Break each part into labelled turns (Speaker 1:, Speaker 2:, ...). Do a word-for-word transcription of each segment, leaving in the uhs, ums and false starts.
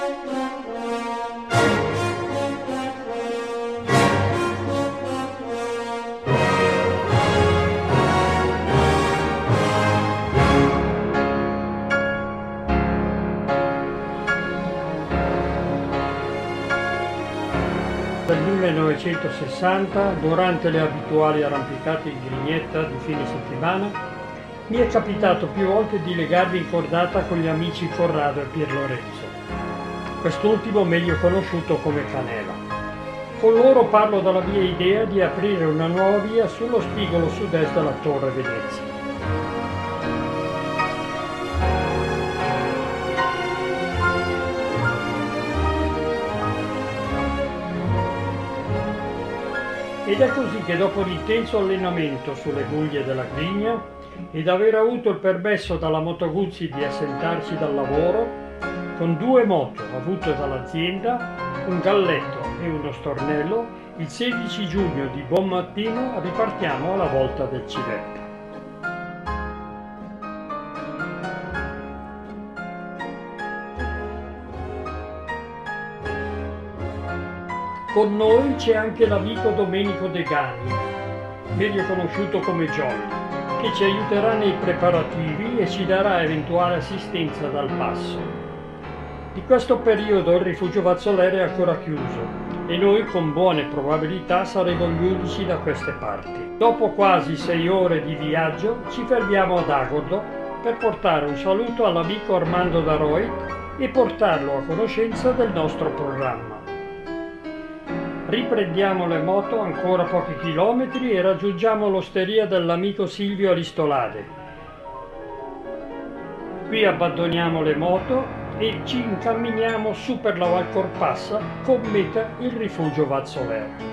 Speaker 1: Nel millenovecentosessanta, durante le abituali arrampicate in Grignetta di fine settimana, mi è capitato più volte di legarmi in cordata con gli amici Corrado e Pier Lorenzo, quest'ultimo meglio conosciuto come Canela. Con loro parlo della mia idea di aprire una nuova via sullo spigolo sud-est della Torre Venezia. Ed è così che dopo un intenso allenamento sulle guglie della Grigna ed aver avuto il permesso dalla Moto Guzzi di assentarci dal lavoro, con due moto avute dall'azienda, un galletto e uno stornello, il sedici giugno di buon mattino ripartiamo alla volta del Civetta. Con noi c'è anche l'amico Domenico Degani, meglio conosciuto come Jolly, che ci aiuterà nei preparativi e ci darà eventuale assistenza dal passo. Di questo periodo il rifugio Vazzolere è ancora chiuso e noi con buone probabilità saremo gli unici da queste parti. Dopo quasi sei ore di viaggio ci fermiamo ad Agordo per portare un saluto all'amico Armando Daroit e portarlo a conoscenza del nostro programma. Riprendiamo le moto ancora pochi chilometri e raggiungiamo l'osteria dell'amico Silvio Aristolade. Qui abbandoniamo le moto e ci incamminiamo su per la Val Corpassa con meta il rifugio Vazzolere.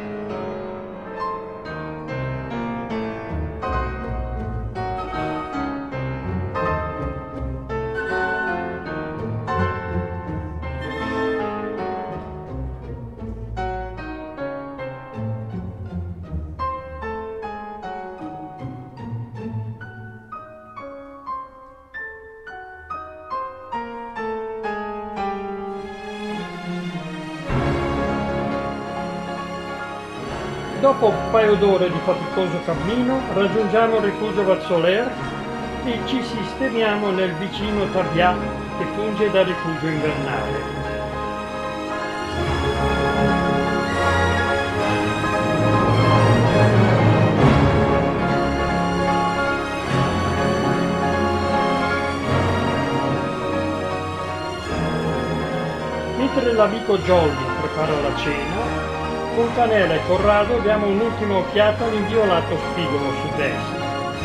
Speaker 1: Dopo un paio d'ore di faticoso cammino raggiungiamo il rifugio Vazzolere e ci sistemiamo nel vicino Tabià che funge da rifugio invernale. Mentre l'amico Jolly prepara la cena, con Canela e Corrado diamo un'ultima occhiata all'inviolato spigolo sud-est.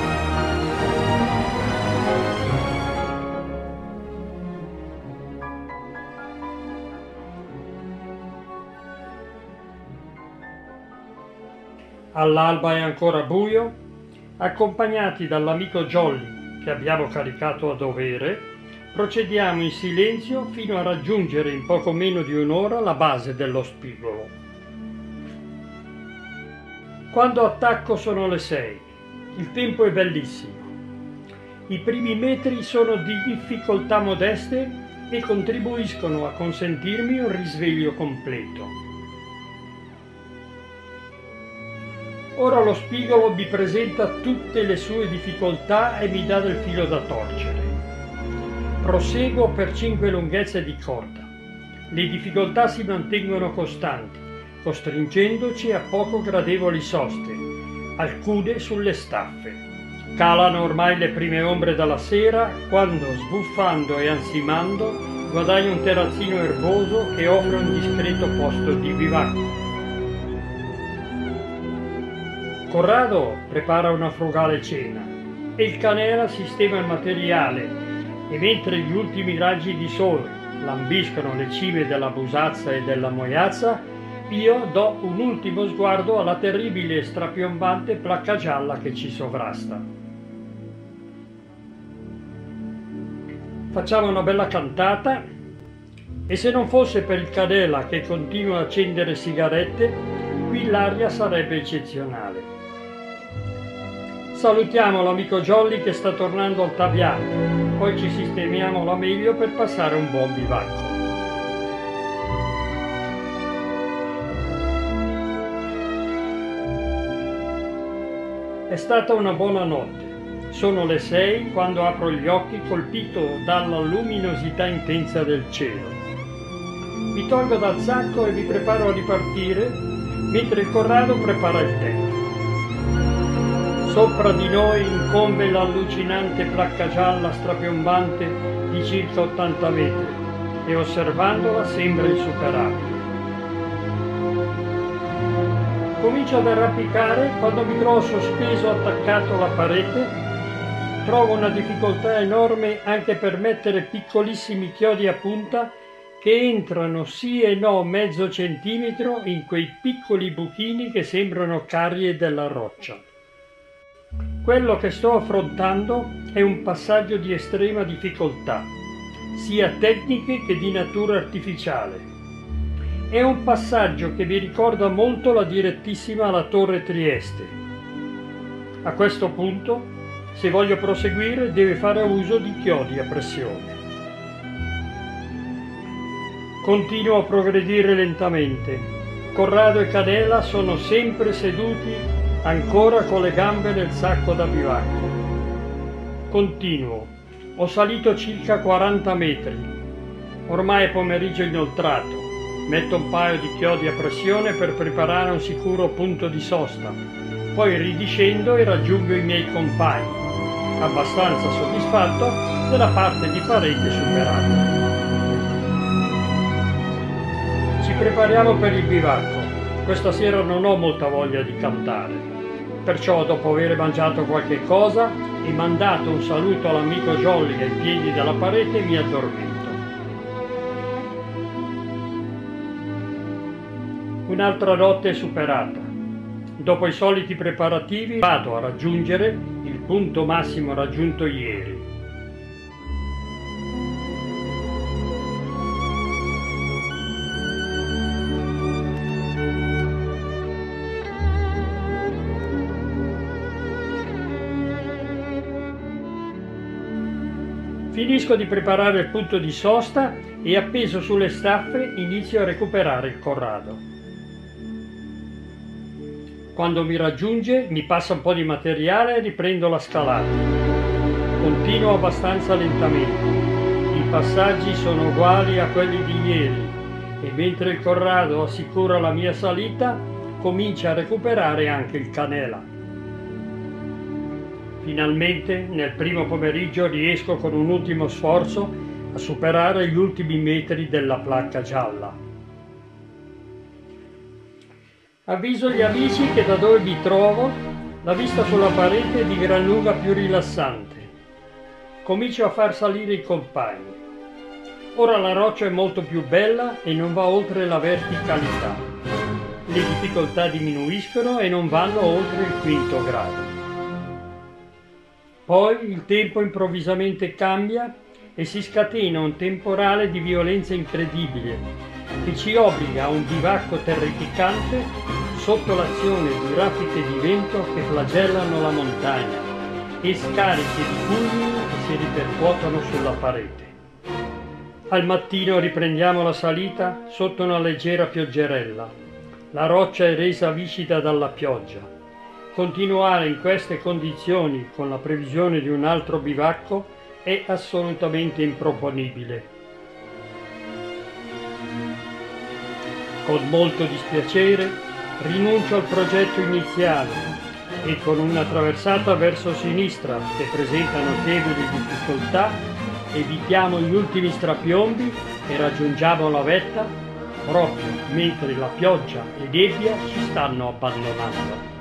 Speaker 1: All'alba è ancora buio, accompagnati dall'amico Jolly che abbiamo caricato a dovere, procediamo in silenzio fino a raggiungere in poco meno di un'ora la base dello spigolo. Quando attacco sono le sei, il tempo è bellissimo. I primi metri sono di difficoltà modeste e contribuiscono a consentirmi un risveglio completo. Ora lo spigolo mi presenta tutte le sue difficoltà e mi dà del filo da torcere. Proseguo per cinque lunghezze di corda. Le difficoltà si mantengono costanti, costringendoci a poco gradevoli soste, alcune sulle staffe. Calano ormai le prime ombre dalla sera quando, sbuffando e ansimando, guadagno un terrazzino erboso che offre un discreto posto di bivacco. Corrado prepara una frugale cena e il Canela sistema il materiale e mentre gli ultimi raggi di sole lambiscono le cime della Busazza e della Moiazza, io do un ultimo sguardo alla terribile e strapiombante placca gialla che ci sovrasta. Facciamo una bella cantata e se non fosse per il Canela che continua a accendere sigarette, qui l'aria sarebbe eccezionale. Salutiamo l'amico Jolly che sta tornando al Tabià, poi ci sistemiamo la meglio per passare un buon bivacco. È stata una buona notte. Sono le sei quando apro gli occhi colpito dalla luminosità intensa del cielo. Mi tolgo dal sacco e mi preparo a ripartire mentre il Corrado prepara il tè. Sopra di noi incombe l'allucinante placca gialla strapiombante di circa ottanta metri e osservandola sembra insuperabile. Comincio ad arrampicare quando mi trovo sospeso attaccato alla parete. Trovo una difficoltà enorme anche per mettere piccolissimi chiodi a punta che entrano sì e no mezzo centimetro in quei piccoli buchini che sembrano carie della roccia. Quello che sto affrontando è un passaggio di estrema difficoltà, sia tecniche che di natura artificiale. È un passaggio che mi ricorda molto la direttissima alla Torre Trieste. A questo punto, se voglio proseguire, deve fare uso di chiodi a pressione. Continuo a progredire lentamente. Corrado e Canela sono sempre seduti, ancora con le gambe nel sacco da bivacco. Continuo. Ho salito circa quaranta metri. Ormai è pomeriggio inoltrato. Metto un paio di chiodi a pressione per preparare un sicuro punto di sosta. Poi ridiscendo e raggiungo i miei compagni, abbastanza soddisfatto della parte di parete superata. Ci prepariamo per il bivacco. Questa sera non ho molta voglia di cantare, perciò dopo aver mangiato qualche cosa e mandato un saluto all'amico Jolly ai piedi della parete mi addormento. Un'altra notte è superata. Dopo i soliti preparativi vado a raggiungere il punto massimo raggiunto ieri. Finisco di preparare il punto di sosta e appeso sulle staffe inizio a recuperare il Corrado. Quando mi raggiunge mi passa un po' di materiale e riprendo la scalata. Continuo abbastanza lentamente. I passaggi sono uguali a quelli di ieri e mentre il Corrado assicura la mia salita, comincia a recuperare anche il Canela. Finalmente, nel primo pomeriggio, riesco con un ultimo sforzo a superare gli ultimi metri della placca gialla. Avviso gli amici che da dove mi trovo la vista sulla parete è di gran lunga più rilassante. Comincio a far salire i compagni. Ora la roccia è molto più bella e non va oltre la verticalità. Le difficoltà diminuiscono e non vanno oltre il quinto grado. Poi il tempo improvvisamente cambia e si scatena un temporale di violenza incredibile che ci obbliga a un bivacco terrificante sotto l'azione di raffiche di vento che flagellano la montagna e scariche di fulmini che si ripercuotono sulla parete. Al mattino riprendiamo la salita sotto una leggera pioggerella. La roccia è resa viscida dalla pioggia. Continuare in queste condizioni con la previsione di un altro bivacco è assolutamente improponibile. Con molto dispiacere rinuncio al progetto iniziale e con una traversata verso sinistra che presenta notevoli difficoltà evitiamo gli ultimi strapiombi e raggiungiamo la vetta proprio mentre la pioggia e nebbia ci stanno abbandonando.